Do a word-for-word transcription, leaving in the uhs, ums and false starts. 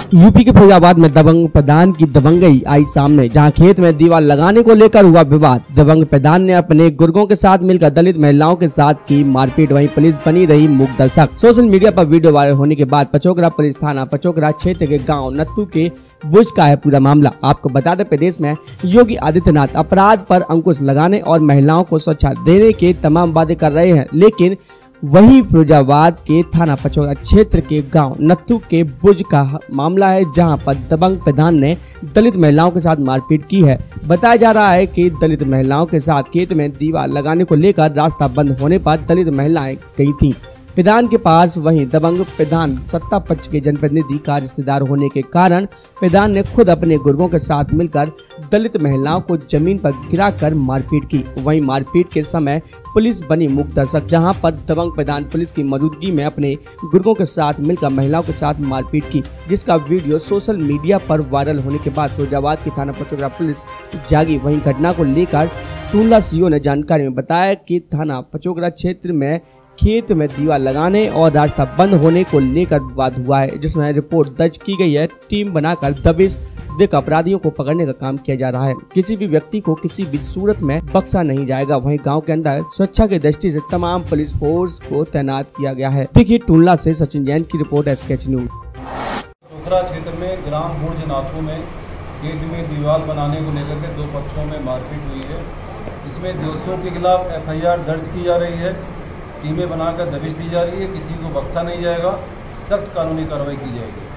UP के फैजाबाद में दबंग प्रधान की दबंगई आई सामने, जहां खेत में दीवार लगाने को लेकर हुआ विवाद। दबंग प्रधान ने अपने गुर्गों के साथ मिलकर दलित महिलाओं के साथ की मारपीट, वहीं पुलिस बनी रही मूक दर्शक। सोशल मीडिया पर वीडियो वायरल होने के बाद पचोकरा पुलिस थाना पचोकरा क्षेत्र के गांव नत्थू के बुज का है पूरा मामला। आपको बता दें, प्रदेश में योगी आदित्यनाथ अपराध पर अंकुश लगाने और महिलाओं को सुरक्षा देने के तमाम वादे कर रहे हैं, लेकिन वही फिरोजाबाद के थाना पचोकरा क्षेत्र के गांव नत्थू के बुज का मामला है, जहां पर दबंग प्रधान ने दलित महिलाओं के साथ मारपीट की है। बताया जा रहा है कि दलित महिलाओं के साथ खेत में दीवार लगाने को लेकर रास्ता बंद होने पर दलित महिलाएं गई थीं प्रधान के पास। वहीं दबंग प्रधान सत्ता पक्ष के जनप्रतिनिधि का रिश्तेदार होने के कारण प्रधान ने खुद अपने गुर्गों के साथ मिलकर दलित महिलाओं को जमीन पर गिराकर मारपीट की। वहीं मारपीट के समय पुलिस बनी मूक दर्शक, जहां पर दबंग प्रधान पुलिस की मौजूदगी में अपने गुर्गों के साथ मिलकर महिलाओं के साथ मारपीट की, जिसका वीडियो सोशल मीडिया पर वायरल होने के बाद फिरोजाबाद की थाना पचोकरा पुलिस जागी। वहीं घटना को लेकर टूंडला सीओ ने जानकारी में बताया कि थाना पचोकरा क्षेत्र में खेत में दीवार लगाने और रास्ता बंद होने को लेकर विवाद हुआ है, जिसमें रिपोर्ट दर्ज की गई है। टीम बनाकर दबिश देकर अपराधियों को पकड़ने का काम किया जा रहा है। किसी भी व्यक्ति को किसी भी सूरत में बख्शा नहीं जाएगा। वहीं गांव के अंदर सुरक्षा की दृष्टि से तमाम पुलिस फोर्स को तैनात किया गया है। देखिए टूंडला से सचिन जैन की रिपोर्ट, एसकेएच न्यूज। पचोकरा क्षेत्र में ग्राम बुर्ज नाथू में खेत में दीवार बनाने को लेकर के दो पक्षों में मारपीट हुई है। इसमें दोषियों के खिलाफ एफ आई आर दर्ज की जा रही है। टीमें बनाकर दबिश दी जा रही है। किसी को बख्शा नहीं जाएगा, सख्त कानूनी कार्रवाई की जाएगी।